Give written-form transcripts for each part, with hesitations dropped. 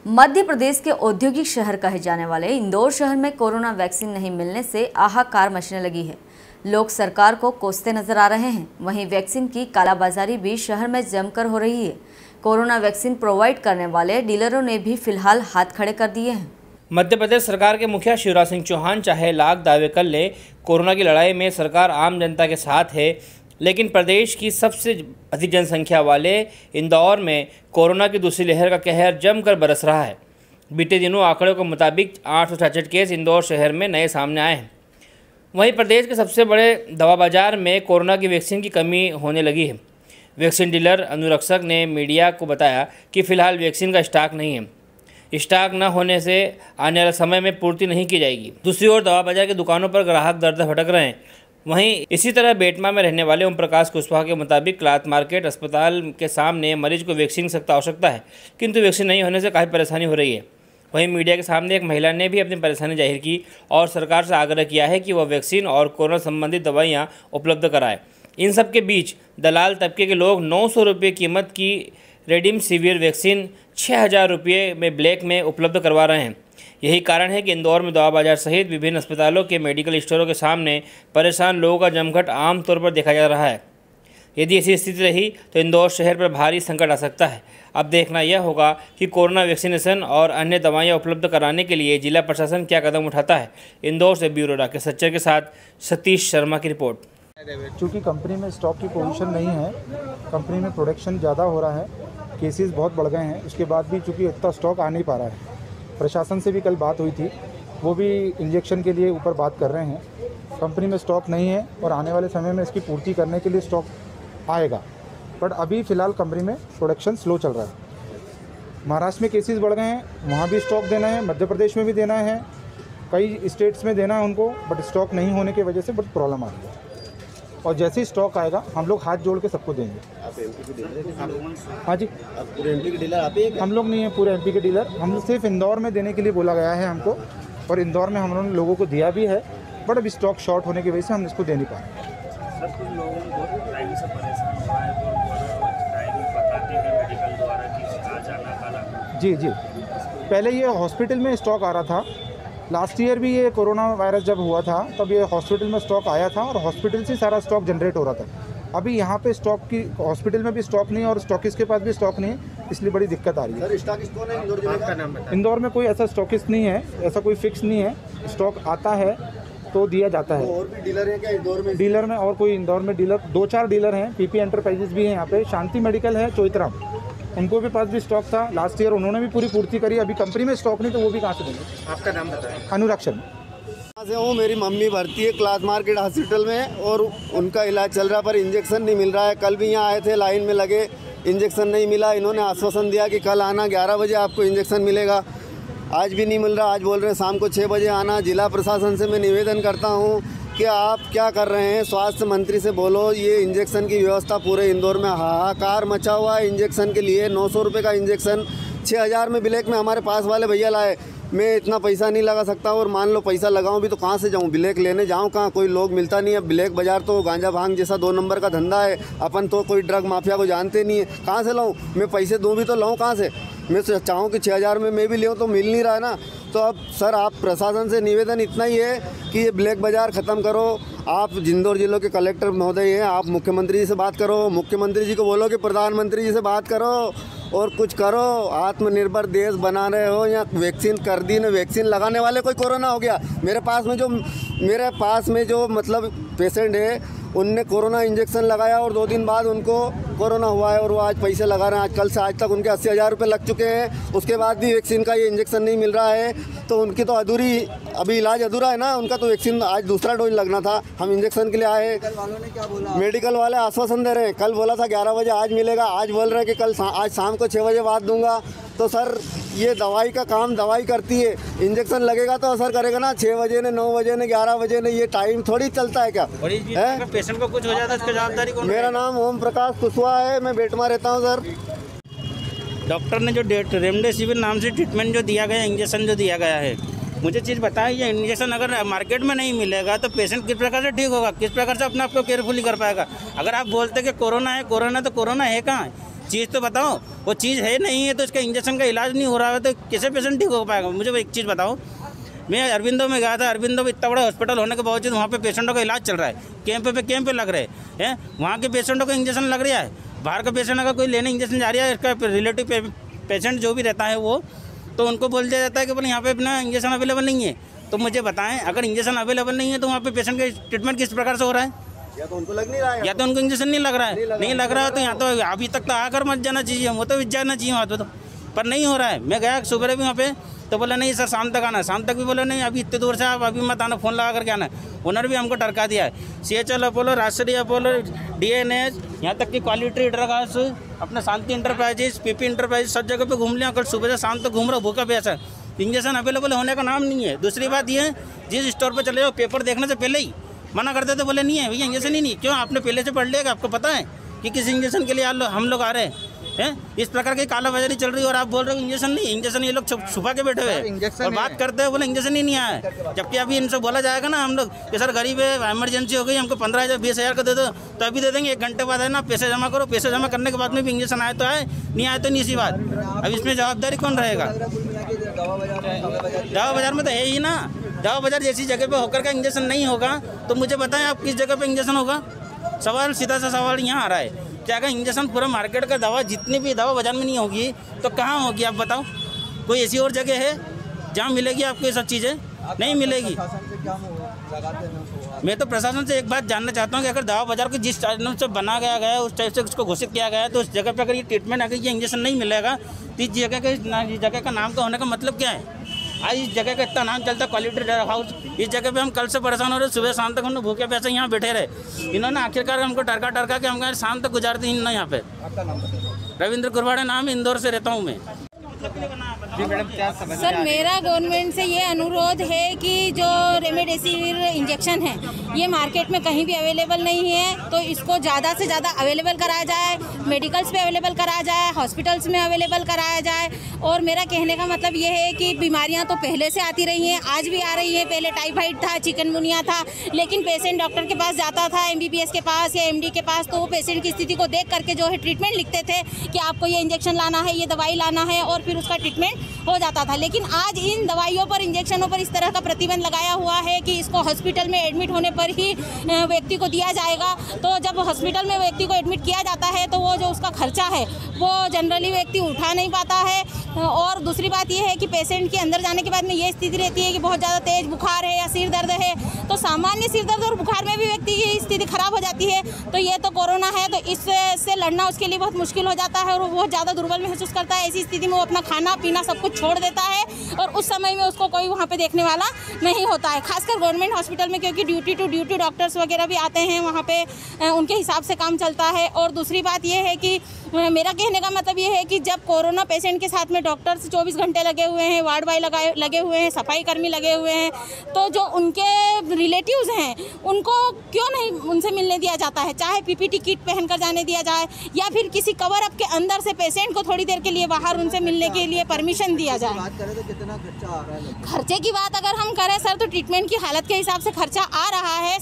मध्य प्रदेश के औद्योगिक शहर कहे जाने वाले इंदौर शहर में कोरोना वैक्सीन नहीं मिलने से हाहाकार मचने लगी है। लोग सरकार को कोसते नजर आ रहे हैं। वहीं वैक्सीन की कालाबाजारी भी शहर में जमकर हो रही है। कोरोना वैक्सीन प्रोवाइड करने वाले डीलरों ने भी फिलहाल हाथ खड़े कर दिए हैं। मध्य प्रदेश सरकार के मुखिया शिवराज सिंह चौहान चाहे लाख दावे कर ले, कोरोना की लड़ाई में सरकार आम जनता के साथ है, लेकिन प्रदेश की सबसे अधिक जनसंख्या वाले इंदौर में कोरोना की दूसरी लहर का कहर जमकर बरस रहा है। बीते दिनों आंकड़ों के मुताबिक 866 केस इंदौर शहर में नए सामने आए हैं। वहीं प्रदेश के सबसे बड़े दवा बाजार में कोरोना की वैक्सीन की कमी होने लगी है। वैक्सीन डीलर अनुरक्षक ने मीडिया को बताया कि फ़िलहाल वैक्सीन का स्टॉक नहीं है। स्टॉक न होने से आने वाले समय में पूर्ति नहीं की जाएगी। दूसरी ओर दवा बाजार की दुकानों पर ग्राहक दर दर भटक रहे हैं। वहीं इसी तरह बेटमा में रहने वाले ओम प्रकाश कुशवाहा के मुताबिक क्लॉथ मार्केट अस्पताल के सामने मरीज को वैक्सीन की सख्त आवश्यकता है, किंतु वैक्सीन नहीं होने से काफ़ी परेशानी हो रही है। वहीं मीडिया के सामने एक महिला ने भी अपनी परेशानी जाहिर की और सरकार से आग्रह किया है कि वह वैक्सीन और कोरोना संबंधित दवाइयाँ उपलब्ध कराए। इन सब के बीच दलाल तबके के लोग 900 रुपये कीमत की रेमडेसिविर वैक्सीन 6000 रुपये में ब्लैक में उपलब्ध करवा रहे हैं। यही कारण है कि इंदौर में दवा बाजार सहित विभिन्न अस्पतालों के मेडिकल स्टोरों के सामने परेशान लोगों का जमघट आमतौर पर देखा जा रहा है। यदि ऐसी स्थिति रही तो इंदौर शहर पर भारी संकट आ सकता है। अब देखना यह होगा कि कोरोना वैक्सीनेशन और अन्य दवाइयां उपलब्ध कराने के लिए जिला प्रशासन क्या कदम उठाता है। इंदौर से ब्यूरो राकेश सच्चर के साथ सतीश शर्मा की रिपोर्ट। चूँकि कंपनी में स्टॉक की पोजीशन नहीं है, कंपनी में प्रोडक्शन ज़्यादा हो रहा है, केसेस बहुत बढ़ गए हैं, उसके बाद भी चूँकि इतना स्टॉक आ नहीं पा रहा है। प्रशासन से भी कल बात हुई थी, वो भी इंजेक्शन के लिए ऊपर बात कर रहे हैं। कंपनी में स्टॉक नहीं है और आने वाले समय में इसकी पूर्ति करने के लिए स्टॉक आएगा, बट अभी फ़िलहाल कंपनी में प्रोडक्शन स्लो चल रहा है। महाराष्ट्र में केसेस बढ़ गए हैं, वहाँ भी स्टॉक देना है, मध्य प्रदेश में भी देना है, कई स्टेट्स में देना है उनको, बट स्टॉक नहीं होने की वजह से बहुत प्रॉब्लम आ रही है। और जैसे ही स्टॉक आएगा हम लोग हाथ जोड़ के सबको देंगे। आप एमपी के डीलर हैं? हाँ जी, आप पूरे एमपी के डीलर आप ही? हम लोग नहीं है पूरे एमपी के डीलर, हम सिर्फ इंदौर में देने के लिए बोला गया है हमको, और इंदौर में हम लोगों को दिया भी है, बट अभी स्टॉक शॉर्ट होने की वजह से हम इसको दे नहीं पा रहे। सर, कुछ लोगों को बहुत टाइम से परेशान हो रहा है, टाइम बताते हैं मेडिकल द्वारा कि आज आना काला। जी, पहले ये हॉस्पिटल में स्टॉक आ रहा था। लास्ट ईयर भी ये कोरोना वायरस जब हुआ था तब ये हॉस्पिटल में स्टॉक आया था और हॉस्पिटल से सारा स्टॉक जनरेट हो रहा था। अभी यहाँ पे स्टॉक की हॉस्पिटल में भी स्टॉक नहीं है और स्टॉकिस्ट के पास भी स्टॉक नहीं है, इसलिए बड़ी दिक्कत आ रही है। सर, स्टॉकिस्ट कौन है इंदौर जिले का? इंदौर में कोई ऐसा स्टॉकिस्ट नहीं है, ऐसा कोई फिक्स नहीं है। स्टॉक आता है तो दिया जाता है। तो और भी डीलर हैं क्या इंदौर में? डीलर में और कोई इंदौर में डीलर 2-4 डीलर हैं। पीपी एंटरप्राइजेस भी हैं यहाँ पे, शांति मेडिकल है चोइथराम, उनको भी पास भी स्टॉक था लास्ट ईयर, उन्होंने भी पूरी पूर्ति करी। अभी कंपनी में स्टॉक नहीं तो वो भी कहाँ से देंगे। आपका नाम बताएं। अनुरक्षण से हूँ, मेरी मम्मी भर्ती है क्लॉथ मार्केट हॉस्पिटल में और उनका इलाज चल रहा है, पर इंजेक्शन नहीं मिल रहा है। कल भी यहाँ आए थे, लाइन में लगे, इंजेक्शन नहीं मिला। इन्होंने आश्वासन दिया कि कल आना 11 बजे आपको इंजेक्शन मिलेगा, आज भी नहीं मिल रहा। आज बोल रहे हैं शाम को 6 बजे आना। जिला प्रशासन से मैं निवेदन करता हूँ कि आप क्या कर रहे हैं, स्वास्थ्य मंत्री से बोलो, ये इंजेक्शन की व्यवस्था पूरे इंदौर में हाहाकार मचा हुआ है। इंजेक्शन के लिए 900 रुपये का इंजेक्शन 6000 में ब्लैक में हमारे पास वाले भैया लाए। मैं इतना पैसा नहीं लगा सकता, और मान लो पैसा लगाऊं भी तो कहाँ से जाऊं, ब्लैक लेने जाऊं कहाँ, कोई लोग मिलता नहीं है। ब्लैक बाजार तो गांजा भांग जैसा 2 नंबर का धंधा है, अपन तो कोई ड्रग माफिया को जानते नहीं है। कहाँ से लाऊं मैं, पैसे दूं भी तो लाऊं कहाँ से? मैं चाहूँ कि 6000 में मैं भी लेऊँ तो मिल नहीं रहा है ना। तो अब सर, आप प्रशासन से निवेदन इतना ही है कि ये ब्लैक बाजार ख़त्म करो। आप इंदौर जिलों के कलेक्टर महोदय हैं, आप मुख्यमंत्री जी से बात करो, मुख्यमंत्री जी को बोलो कि प्रधानमंत्री जी से बात करो और कुछ करो। आत्मनिर्भर देश बना रहे हो, या वैक्सीन कर दी ना, वैक्सीन लगाने वाले कोई कोरोना हो गया। मेरे पास में जो मतलब पेशेंट है, उनने कोरोना इंजेक्शन लगाया और 2 दिन बाद उनको कोरोना हुआ है और वो आज पैसे लगा रहे हैं। आज कल से आज तक उनके 80,000 रुपये लग चुके हैं, उसके बाद भी वैक्सीन का ये इंजेक्शन नहीं मिल रहा है। तो उनकी तो अधूरी, अभी इलाज अधूरा है ना उनका। तो वैक्सीन आज दूसरा डोज लगना था, हम इंजेक्शन के लिए आए। मेडिकल वालों ने क्या बोला? मेडिकल वाले आश्वासन दे रहे हैं, कल बोला था 11 बजे आज मिलेगा, आज बोल रहे हैं कि आज शाम को 6 बजे बाद दूंगा। तो सर, ये दवाई का काम दवाई करती है, इंजेक्शन लगेगा तो असर करेगा ना। 6 बजे ने, 9 बजे ने, 11 बजे ने, ये टाइम थोड़ी चलता है क्या है? पेशेंट को कुछ हो जाता है, इसकी जवाबदारी कौन? मेरा नाम ओम प्रकाश कुशवाहा है, मैं बेटमा रहता हूँ सर। डॉक्टर ने जो रेमडेसिविर नाम से ट्रीटमेंट जो दिया गया, इंजेक्शन जो दिया गया है, मुझे चीज़ बताइए, ये इंजेक्शन अगर मार्केट में नहीं मिलेगा तो पेशेंट किस प्रकार से ठीक होगा, किस प्रकार से अपने आप को केयरफुली कर पाएगा? अगर आप बोलते कि कोरोना है, कोरोना तो कोरोना है कहाँ? चीज़ तो बताओ, वो चीज़ है नहीं है तो इसका इंजेक्शन का इलाज नहीं हो रहा है तो कैसे पेशेंट ठीक हो पाएगा? मुझे वो एक चीज़ बताओ। मैं अरविंदो में गया था, अरविंदो में इतना बड़ा हॉस्पिटल होने के बावजूद वहाँ पे पेशेंटों का इलाज चल रहा है, कैंप पे लग रहे हैं, वहाँ के पेशेंटों को इंजेक्शन लग रहा है। बाहर का पेशेंट अगर कोई लेने इंजेक्शन जा रहा है, इसका रिलेटिव पेशेंट जो भी रहता है वो, तो उनको बोल दिया जाता है कि बोले यहाँ पे अपना इंजेक्शन अवेलेबल नहीं है। तो मुझे बताएं, अगर इंजेक्शन अवेलेबल नहीं है तो वहाँ पे पेशेंट का ट्रीटमेंट किस प्रकार से हो रहा है? या तो उनको लग नहीं रहा है, या तो उनको इंजेक्शन नहीं लग रहा है, नहीं लग रहा है तो यहाँ तो अभी तक तो आकर मत जाना चाहिए, वो तो जाना चाहिए वहाँ तो, पर नहीं हो रहा है। मैं गया सुबह भी वहाँ पे तो बोला नहीं सर शाम तक आना, शाम तक भी बोला नहीं अभी इतने दूर से आप अभी मत आना, फ़ोन लगा करके आना। ओनर भी हमको टरका दिया है, CHL Apollo, Rajshree Apollo, DNH, यहाँ तक कि क्वालिटी ड्रग हाउस, अपना शांति इंटरप्राइजेस, PP इंटरप्राइजेस, सब जगह पे घूम लिया, कल सुबह से शाम तक घूम रहा, भूखा प्यासा। इंजेक्शन अवेलेबल होने का नाम नहीं है। दूसरी बात ये है, जिस स्टोर पर चले जाओ पेपर देखने से पहले ही मना करते थे, बोले नहीं है भैया इंजेक्शन ही नहीं। क्यों? आपने पहले से पढ़ लिया कि आपको पता है कि किस इंजेक्शन के लिए हम लोग आ रहे हैं? इस प्रकार की कालाबाजारी चल रही है और आप बोल रहे हो इंजेक्शन नहीं। इंजेक्शन ये लोग छुपा के बैठे हुए हैं और बात करते हैं बोले इंजेक्शन ही नहीं आया है। जबकि अभी इनसे बोला जाएगा ना हम लोग कि सर गरीब है, इमरजेंसी हो गई, हमको 15,000 20,000 का दे दो, तो अभी दे देंगे। 1 घंटे बाद है ना पैसे जमा करो, पैसे जमा करने के बाद में भी इंजेक्शन आए तो आए, नहीं आए तो नहीं। सी बात। अब इसमें जवाबदारी कौन रहेगा? दवा बाजार में तो है ही ना। दवा बाजार जैसी जगह पे होकर का इंजेक्शन नहीं होगा तो मुझे बताएं आप किस जगह पे इंजेक्शन होगा? सवाल सीधा सा सवाल यहाँ आ रहा है कि अगर इंजेक्शन पूरा मार्केट का दवा जितनी भी दवा बाजार में नहीं होगी तो कहाँ होगी? आप बताओ, कोई ऐसी और जगह है जहाँ मिलेगी आपको ये सब चीज़ें? नहीं मिलेगी। मैं तो प्रशासन से एक बात जानना चाहता हूँ कि अगर दवा बाजार को जिस टाइप से बना गया है उस टाइप से उसको घोषित किया गया है तो उस जगह पे अगर ये ट्रीटमेंट अगर ये इंजेक्शन नहीं मिलेगा तो इस जगह का नाम का होने का मतलब क्या है? आज इस जगह का इतना नाम चलता है क्वालिटी ड्रग हाउस, इस जगह पे हम कल से परेशान हो रहे, सुबह शाम तक हम लोग भूखे पैसे यहाँ बैठे रहे। इन्होंने आखिरकार हमको टरका के हम शाम तक गुजारते हैं ना यहाँ पे। रविंद्र कुरवाड़ा नाम, इंदौर से रहता हूँ मैं। सर मेरा गवर्नमेंट से ये अनुरोध है कि जो रेमडेसिविर इंजेक्शन है ये मार्केट में कहीं भी अवेलेबल नहीं है तो इसको ज़्यादा से ज़्यादा अवेलेबल कराया जाए, मेडिकल्स पे अवेलेबल कराया जाए, हॉस्पिटल्स में अवेलेबल कराया जाए। और मेरा कहने का मतलब ये है कि बीमारियां तो पहले से आती रही हैं, आज भी आ रही हैं। पहले टाइफाइड था, चिकनगुनिया था, लेकिन पेशेंट डॉक्टर के पास जाता था, MBBS के पास या MD के पास, तो वो पेशेंट की स्थिति को देख करके जो है ट्रीटमेंट लिखते थे कि आपको ये इंजेक्शन लाना है, ये दवाई लाना है, और फिर उसका ट्रीटमेंट हो जाता था। लेकिन आज इन दवाइयों पर, इंजेक्शनों पर इस तरह का प्रतिबंध लगाया हुआ है कि इसको हॉस्पिटल में एडमिट होने पर ही व्यक्ति को दिया जाएगा। तो जब हॉस्पिटल में व्यक्ति को एडमिट किया जाता है तो वो जो उसका खर्चा है वो जनरली व्यक्ति उठा नहीं पाता है। और दूसरी बात ये है कि पेशेंट के अंदर जाने के बाद में ये स्थिति रहती है कि बहुत ज़्यादा तेज बुखार है या सिर दर्द है, तो सामान्य सिर दर्द और बुखार में भी व्यक्ति की स्थिति खराब हो जाती है। तो ये तो कोरोना है तो इससे लड़ना उसके लिए बहुत मुश्किल हो जाता है और वो बहुत ज़्यादा दुर्बल महसूस करता है। ऐसी स्थिति में वो अपना खाना पीना सब कुछ छोड़ देता है और उस समय में उसको कोई वहाँ पे देखने वाला नहीं होता है, खासकर गवर्नमेंट हॉस्पिटल में, क्योंकि ड्यूटी टू ड्यूटी डॉक्टर्स वगैरह भी आते हैं वहाँ पे, उनके हिसाब से काम चलता है। और दूसरी बात ये है कि मेरा कहने का मतलब ये है कि जब कोरोना पेशेंट के साथ में डॉक्टर्स 24 घंटे लगे हुए हैं, वार्ड बॉय लगे हुए हैं, सफाई कर्मी लगे हुए हैं, तो जो उनके रिलेटिव्स हैं उनको क्यों नहीं उनसे मिलने दिया जाता है? चाहे PPT किट पहनकर जाने दिया जाए या फिर किसी कवर अप के अंदर से पेशेंट को थोड़ी देर के लिए बाहर उनसे मिलने के लिए परमिशन दिया जाए। बात करें तो कितना खर्चा आ रहा है? खर्चे की बात अगर हम करें सर तो ट्रीटमेंट की हालत के हिसाब से खर्चा आ रहा है।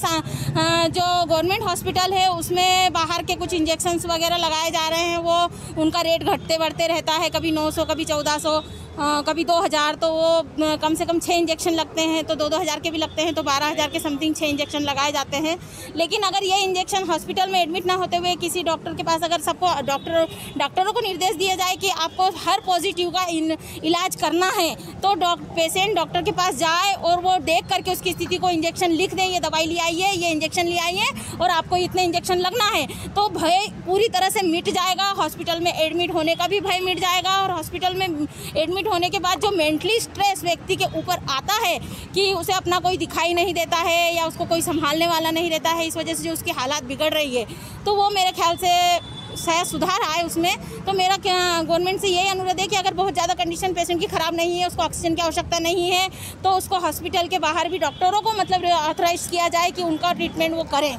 जो गवर्नमेंट हॉस्पिटल है उसमें बाहर के कुछ इंजेक्शन्स वगैरह लगाए जा रहे हैं, वो उनका रेट घटते बढ़ते रहता है, कभी 900, कभी 1400, कभी 2000। तो वो कम से कम 6 इंजेक्शन लगते हैं, तो 2-2 हज़ार के भी लगते हैं, तो 12,000 के समथिंग 6 इंजेक्शन लगाए जाते हैं। लेकिन अगर ये इंजेक्शन हॉस्पिटल में एडमिट ना होते हुए किसी डॉक्टर के पास, अगर सबको डॉक्टरों को निर्देश दिया जाए कि आपको हर पॉजिटिव का इलाज करना है तो पेशेंट डॉक्टर के पास जाए और वो देख करके उसकी स्थिति को इंजेक्शन लिख दें, ये दवाई ले आइए, ये इंजेक्शन ले आइए और आपको इतने इंजेक्शन लगना है, तो भय पूरी तरह से मिट जाएगा। हॉस्पिटल में एडमिट होने का भी भय मिट जाएगा और हॉस्पिटल में एडमिट होने के बाद जो मेंटली स्ट्रेस व्यक्ति के ऊपर आता है कि उसे अपना कोई दिखाई नहीं देता है या उसको कोई संभालने वाला नहीं रहता है, इस वजह से जो उसकी हालात बिगड़ रही है, तो वो मेरे ख्याल से शायद सुधार आए उसमें। तो मेरा गवर्नमेंट से यही अनुरोध है कि अगर बहुत ज़्यादा कंडीशन पेशेंट की ख़राब नहीं है, उसको ऑक्सीजन की आवश्यकता नहीं है, तो उसको हॉस्पिटल के बाहर भी डॉक्टरों को मतलब ऑथराइज किया जाए कि उनका ट्रीटमेंट वो करें।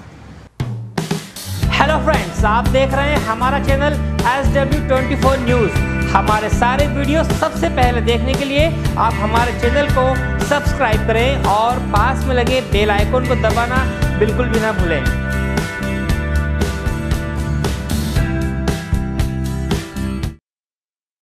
हेलो फ्रेंड्स, आप देख रहे हैं हमारा चैनल SW24 न्यूज़। हमारे सारे वीडियो सबसे पहले देखने के लिए आप हमारे चैनल को सब्सक्राइब करें और पास में लगे बेल आइकन को दबाना बिल्कुल भी ना भूलें।